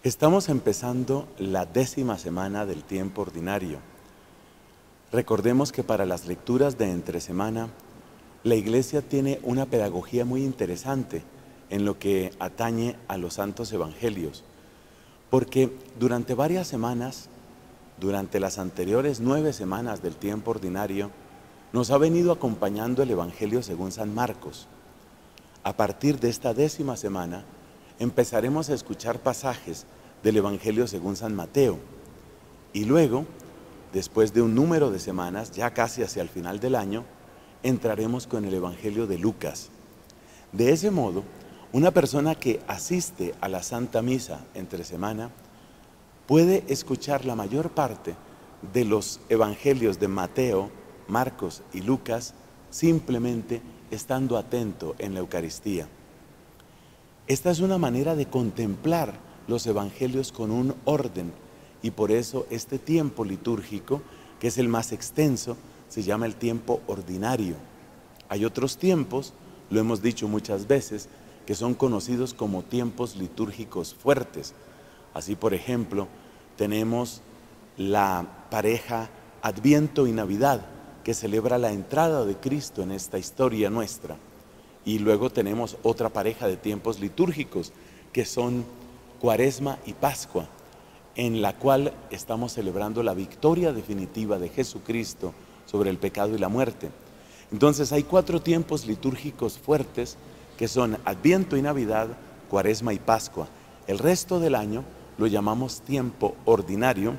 Estamos empezando la 10ª semana del tiempo ordinario. Recordemos que para las lecturas de entre semana, la Iglesia tiene una pedagogía muy interesante en lo que atañe a los santos evangelios, porque durante varias semanas, durante las anteriores 9 semanas del tiempo ordinario, nos ha venido acompañando el Evangelio según San Marcos. A partir de esta 10ª semana, empezaremos a escuchar pasajes del Evangelio según San Mateo. Y luego, después de un número de semanas, ya casi hacia el final del año, entraremos con el Evangelio de Lucas. De ese modo, una persona que asiste a la Santa Misa entre semana puede escuchar la mayor parte de los Evangelios de Mateo, Marcos y Lucas simplemente estando atento en la Eucaristía. Esta es una manera de contemplar los evangelios con un orden, y por eso este tiempo litúrgico, que es el más extenso, se llama el tiempo ordinario. Hay otros tiempos, lo hemos dicho muchas veces, que son conocidos como tiempos litúrgicos fuertes. Así, por ejemplo, tenemos la pareja Adviento y Navidad, que celebra la entrada de Cristo en esta historia nuestra. Y luego tenemos otra pareja de tiempos litúrgicos, que son Cuaresma y Pascua, en la cual estamos celebrando la victoria definitiva de Jesucristo sobre el pecado y la muerte. Entonces hay 4 tiempos litúrgicos fuertes, que son Adviento y Navidad, Cuaresma y Pascua. El resto del año lo llamamos tiempo ordinario,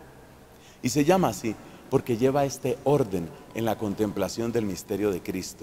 y se llama así porque lleva este orden en la contemplación del misterio de Cristo.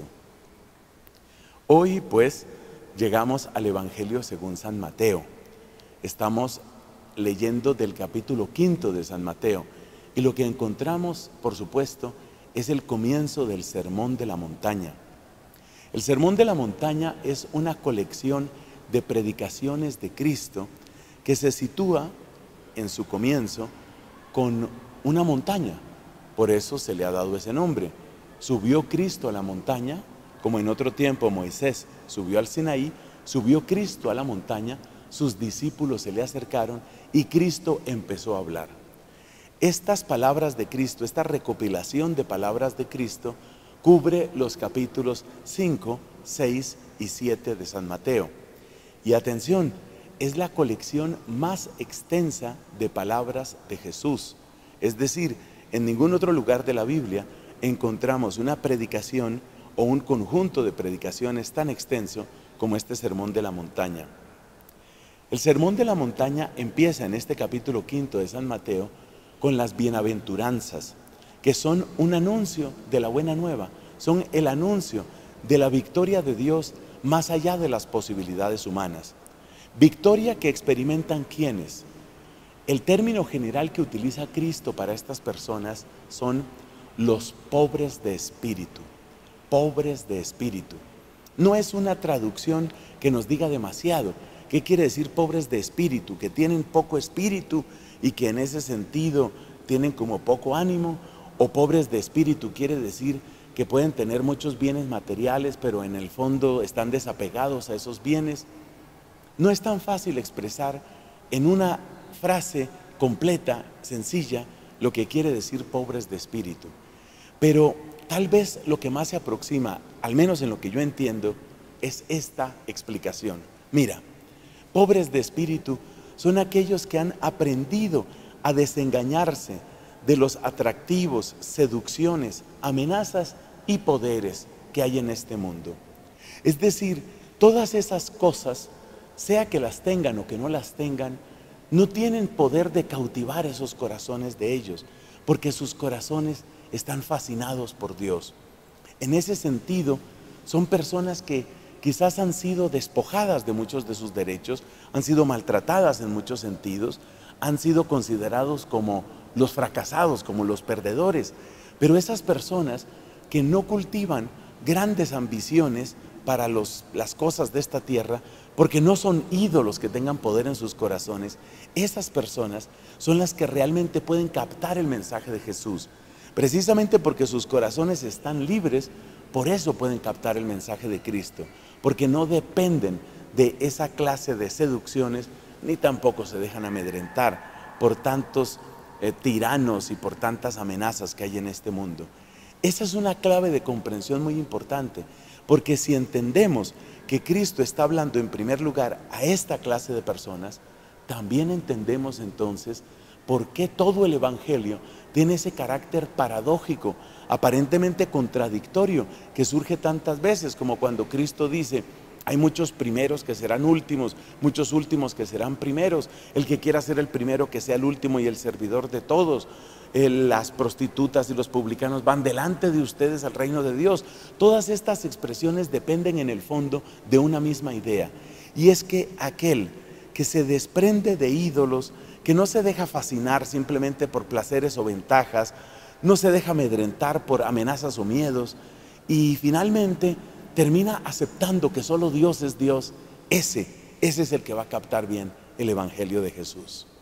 Hoy, pues, llegamos al Evangelio según San Mateo. Estamos leyendo del capítulo 5 de San Mateo, y lo que encontramos, por supuesto, es el comienzo del Sermón de la Montaña. El Sermón de la Montaña es una colección de predicaciones de Cristo que se sitúa en su comienzo con una montaña. Por eso se le ha dado ese nombre. Subió Cristo a la montaña, como en otro tiempo Moisés subió al Sinaí, subió Cristo a la montaña, sus discípulos se le acercaron y Cristo empezó a hablar. Estas palabras de Cristo, esta recopilación de palabras de Cristo, cubre los capítulos 5, 6 y 7 de San Mateo. Y atención, es la colección más extensa de palabras de Jesús. Es decir, en ningún otro lugar de la Biblia encontramos una predicación o un conjunto de predicaciones tan extenso como este Sermón de la Montaña. El Sermón de la Montaña empieza en este capítulo 5 de San Mateo con las bienaventuranzas, que son un anuncio de la buena nueva, son el anuncio de la victoria de Dios más allá de las posibilidades humanas. Victoria que experimentan ¿quiénes? El término general que utiliza Cristo para estas personas son los pobres de espíritu. Pobres de espíritu. No es una traducción que nos diga demasiado. ¿Qué quiere decir pobres de espíritu? Que tienen poco espíritu y que en ese sentido tienen como poco ánimo. O pobres de espíritu quiere decir que pueden tener muchos bienes materiales, pero en el fondo están desapegados a esos bienes. No es tan fácil expresar en una frase completa, sencilla, lo que quiere decir pobres de espíritu. Pero tal vez lo que más se aproxima, al menos en lo que yo entiendo, es esta explicación. Mira, pobres de espíritu son aquellos que han aprendido a desengañarse de los atractivos, seducciones, amenazas y poderes que hay en este mundo. Es decir, todas esas cosas, sea que las tengan o que no las tengan, no tienen poder de cautivar esos corazones de ellos, porque sus corazones están fascinados por Dios. En ese sentido, son personas que quizás han sido despojadas de muchos de sus derechos, han sido maltratadas en muchos sentidos, han sido considerados como los fracasados, como los perdedores. Pero esas personas que no cultivan grandes ambiciones para las cosas de esta tierra, porque no son ídolos que tengan poder en sus corazones, esas personas son las que realmente pueden captar el mensaje de Jesús. Precisamente porque sus corazones están libres, por eso pueden captar el mensaje de Cristo, porque no dependen de esa clase de seducciones ni tampoco se dejan amedrentar por tantos tiranos y por tantas amenazas que hay en este mundo. Esa es una clave de comprensión muy importante, porque si entendemos que Cristo está hablando en primer lugar a esta clase de personas, también entendemos entonces por qué todo el Evangelio tiene ese carácter paradójico, aparentemente contradictorio, que surge tantas veces, como cuando Cristo dice: hay muchos primeros que serán últimos, muchos últimos que serán primeros. El que quiera ser el primero, que sea el último y el servidor de todos. Las prostitutas y los publicanos van delante de ustedes al reino de Dios. Todas estas expresiones dependen en el fondo de una misma idea, y es que aquel que se desprende de ídolos, que no se deja fascinar simplemente por placeres o ventajas, no se deja amedrentar por amenazas o miedos, y finalmente termina aceptando que solo Dios es Dios, ese es el que va a captar bien el Evangelio de Jesús.